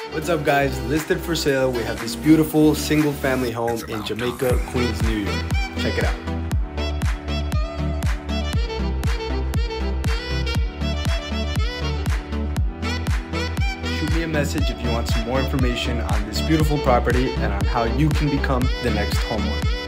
What's up guys, listed for sale, we have this beautiful single family home in Jamaica, Queens, New York. Check it out. Shoot me a message if you want some more information on this beautiful property and on how you can become the next homeowner.